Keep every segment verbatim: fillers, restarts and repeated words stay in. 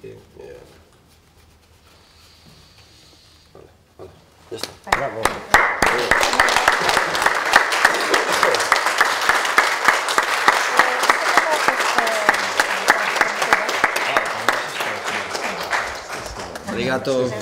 you. Yeah. Hola. Ya está. Bravo. Arigato.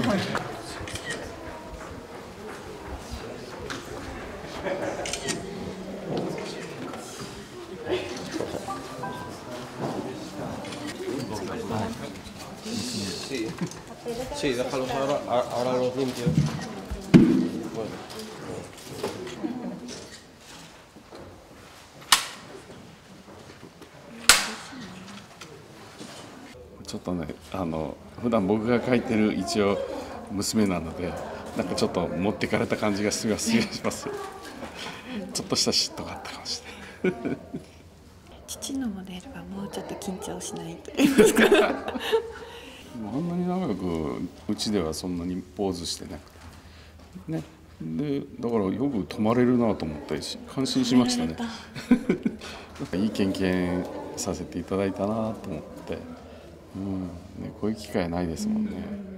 Sí, sí, déjalos ahora, ahora los limpio. Bueno. ちょっとね、あの普段僕が描いてる一応娘なので、なんかちょっと持ってかれた感じがします。ちょっとした嫉妬があったかもしれない。 父のモデルはもうちょっと緊張しないと言いますか。 あんなに長くうちではそんなにポーズしてなくてね。でだからよく泊まれるなと思ったし感心しましたね。なんかいい経験させていただいたなと思って、うんね、こういう機会ないですもんね。